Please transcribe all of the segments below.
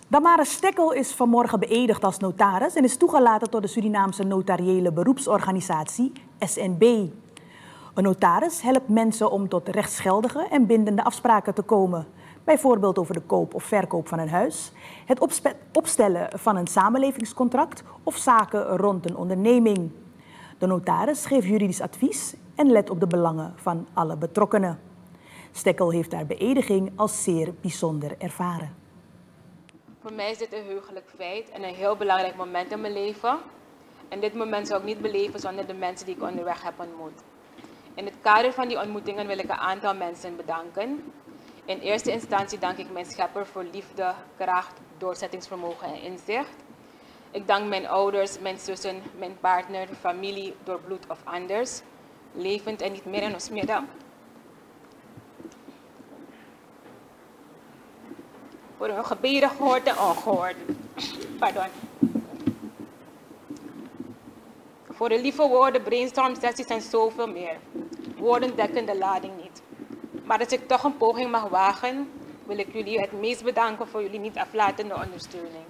Damara Stekkel is vanmorgen beëdigd als notaris en is toegelaten tot de Surinaamse notariële beroepsorganisatie SNB. Een notaris helpt mensen om tot rechtsgeldige en bindende afspraken te komen. Bijvoorbeeld over de koop of verkoop van een huis, het opstellen van een samenlevingscontract of zaken rond een onderneming. De notaris geeft juridisch advies en let op de belangen van alle betrokkenen. Stekkel heeft haar beëdiging als zeer bijzonder ervaren. Voor mij is dit een heugelijk feit en een heel belangrijk moment in mijn leven. En dit moment zou ik niet beleven zonder de mensen die ik onderweg heb ontmoet. In het kader van die ontmoetingen wil ik een aantal mensen bedanken. In eerste instantie dank ik mijn schepper voor liefde, kracht, doorzettingsvermogen en inzicht. Ik dank mijn ouders, mijn zussen, mijn partner, familie, door bloed of anders, levend en niet meer in ons midden. Voor hun gebeden gehoord en ongehoord. Pardon. Voor de lieve woorden, brainstorm sessies en zoveel meer. Woorden dekken de lading niet. Maar als ik toch een poging mag wagen, wil ik jullie het meest bedanken voor jullie niet aflatende ondersteuning.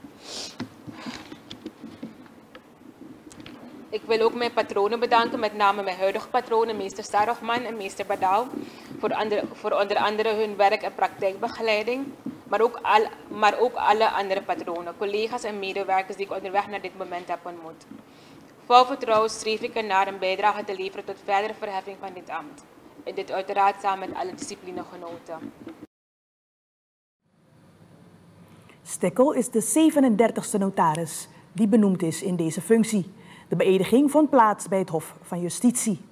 Ik wil ook mijn patronen bedanken, met name mijn huidige patronen, meester Sarofman en meester Badau, voor onder andere hun werk- en praktijkbegeleiding, maar ook alle andere patronen, collega's en medewerkers die ik onderweg naar dit moment heb ontmoet. Vol vertrouwen streef ik ernaar een bijdrage te leveren tot verdere verheffing van dit ambt. En dit uiteraard samen met alle disciplinegenoten. Stekkel is de 37e notaris die benoemd is in deze functie. De beëdiging vond plaats bij het Hof van Justitie.